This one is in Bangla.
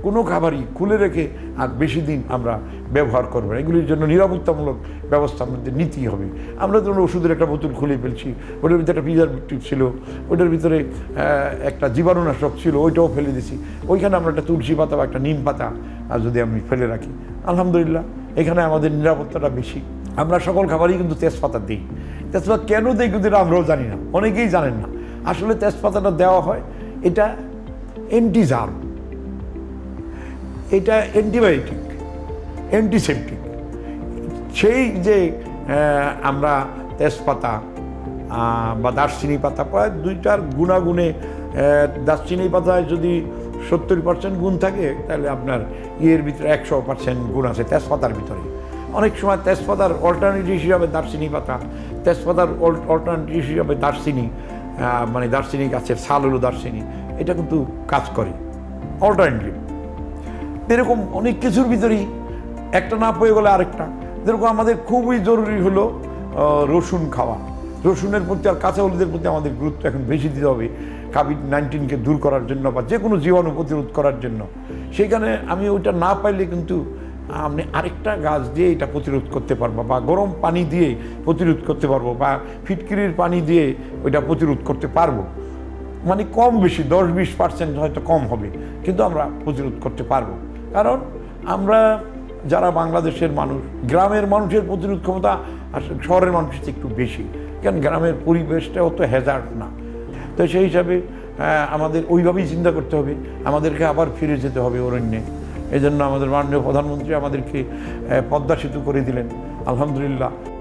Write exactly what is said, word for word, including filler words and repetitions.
কোনো খাবারই খুলে রেখে আর বেশি দিন আমরা ব্যবহার করবো না। এগুলির জন্য নিরাপত্তামূলক ব্যবস্থা আমাদের নিতেই হবে। আমরা ধরুন ওষুধের একটা বোতল খুলে ফেলছি, ওটার ভিতরে একটা প্রিজারভেটিভ ছিল, ওটার ভিতরে একটা জীবাণুনাশক ছিল, ওইটাও ফেলে দিছি। ওইখানে আমরা একটা তুলসী পাতা বা একটা নিম পাতা আর যদি আমি ফেলে রাখি, আলহামদুলিল্লাহ এখানে আমাদের নিরাপত্তাটা বেশি। আমরা সকল খাবারই কিন্তু তেজপাতা দিই। তেজপাতা কেন দিই কিন্তু এটা আমরাও জানি না, অনেকেই জানেন না। আসলে তেজপাতাটা দেওয়া হয়, এটা অ্যান্টিজার্ম, এটা অ্যান্টিবায়োটিক, অ্যান্টিসেপটিক। সেই যে আমরা তেজপাতা বা দারচিনি পাতা প্রায় দুইটার গুণাগুণে, দারচিনি পাতায় যদি সত্তর পার্সেন্ট গুণ থাকে তাহলে আপনার ইয়ের ভিতরে একশো পার্সেন্ট গুণ আছে তেজপাতার ভিতরে। অনেক সময় তেজপাতার অল্টারনেটিভ হিসাবে দারচিনি পাতা, তেজপাতার অল্টারনেটিভ হিসাবে দারচিনি, মানে দারচিনি গাছের ছাল হলো দারচিনি, এটা কিন্তু কাজ করে অল্টারনেটিভ। এরকম অনেক কিছুর ভিতরেই একটা না পেয়ে গেলে আরেকটা। যেরকম আমাদের খুবই জরুরি হলো রসুন খাওয়া। রসুনের প্রতি আর কাঁচা হলুদের প্রতি আমাদের গুরুত্ব এখন বেশি দিতে হবে কোভিড নাইন্টিনকে দূর করার জন্য বা যে কোনো জীবাণু প্রতিরোধ করার জন্য। সেখানে আমি ওইটা না পাইলে কিন্তু আপনি আরেকটা গাছ দিয়ে এটা প্রতিরোধ করতে পারবো, বা গরম পানি দিয়ে প্রতিরোধ করতে পারবো, বা ফিটকিরির পানি দিয়ে ওইটা প্রতিরোধ করতে পারবো। মানে কম বেশি দশ বিশ পার্সেন্ট হয়তো কম হবে, কিন্তু আমরা প্রতিরোধ করতে পারবো। কারণ আমরা যারা বাংলাদেশের মানুষ, গ্রামের মানুষের প্রতিরোধ ক্ষমতা আর শহরের মানুষের একটু বেশি, কারণ গ্রামের পরিবেশটা অত হ্যাজার্ড না। তো সেই হিসাবে আমাদের ওইভাবেই চিন্তা করতে হবে, আমাদেরকে আবার ফিরে যেতে হবে অরণ্যে। এই জন্য আমাদের মাননীয় প্রধানমন্ত্রী আমাদেরকে পদ্মা সেতু করে দিলেন, আলহামদুলিল্লাহ।